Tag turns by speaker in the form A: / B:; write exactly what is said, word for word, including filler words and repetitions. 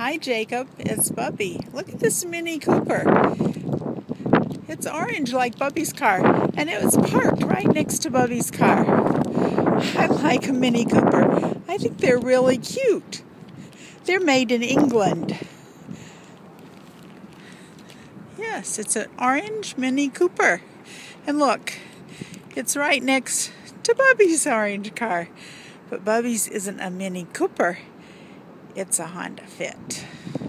A: Hi Jacob, it's Bubby. Look at this Mini Cooper. It's orange like Bubby's car, and it was parked right next to Bubby's car. I like a Mini Cooper. I think they're really cute. They're made in England. Yes, it's an orange Mini Cooper. And look, it's right next to Bubby's orange car. But Bubby's isn't a Mini Cooper. It's a Honda Fit.